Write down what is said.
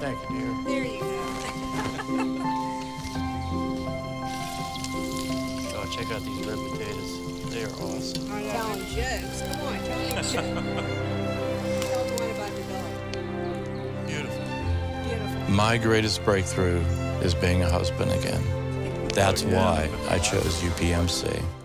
Thank you, dear. There you go. Oh, check out these red potatoes. They are awesome. Telling jokes. Come on, tell me a joke. Tell the one about your dog. Beautiful. Beautiful. My greatest breakthrough is being a husband again. That's Oh, yeah. why I chose UPMC.